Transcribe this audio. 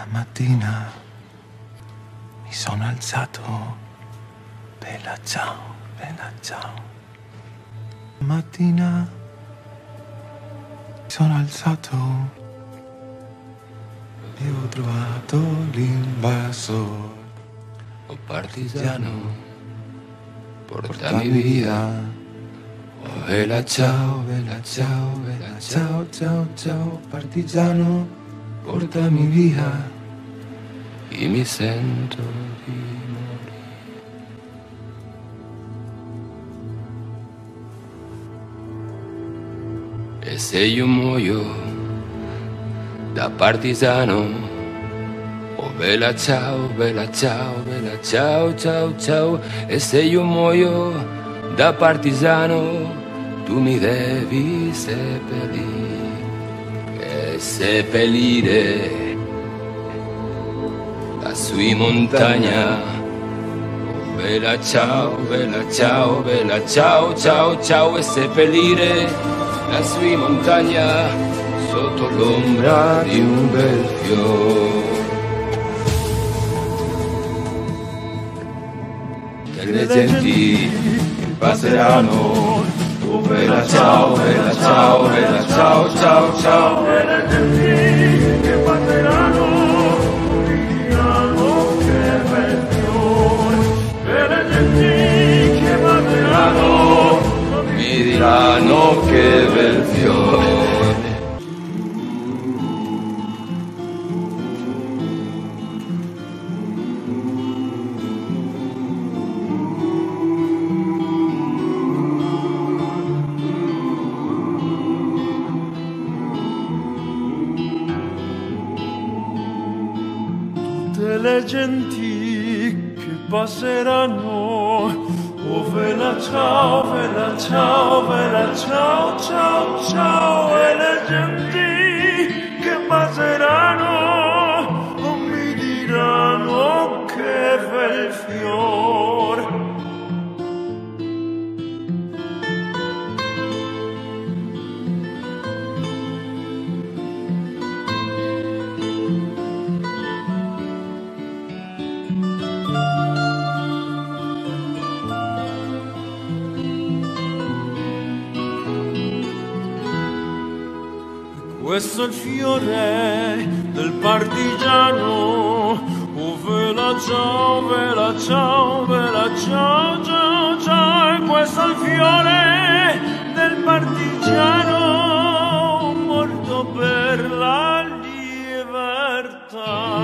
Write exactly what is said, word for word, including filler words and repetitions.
Stamattina mi sono alzato, bella ciao, bella ciao. Stamattina mi sono alzato e ho trovato l'invasor. Oh partigiano, portami via. Oh bella ciao, bella ciao, bella ciao, ciao, ciao, partigiano, portami via. E mi sento di morire. E se io muoio da partigiano, oh bella ciao, bella ciao, bella ciao, ciao, ciao. E se io muoio da partigiano, tu mi devi seppellire. E seppellire lassù in montagna. Oh bella ciao, bella ciao, bella ciao, ciao, ciao. E seppellire lassù in montagna, sotto l'ombra di un bel fiore. E le genti passeranno. Oh bella ciao, bella ciao, bella ciao, ciao, ciao. E le genti che passeranno diranno che bel fiore. E le genti che passeranno Mi diranno che bel fiore. Tutte le genti che passeranno, oh bella ciao, bella ciao, bella ciao, ciao, ciao. E le genti che passeranno, oh, mi diranno che bel fiore. Questo è il fiore del partigiano. Oh bella ciao, bella ciao, bella ciao, ciao, ciao. E questo è il fiore del partigiano morto per la libertà.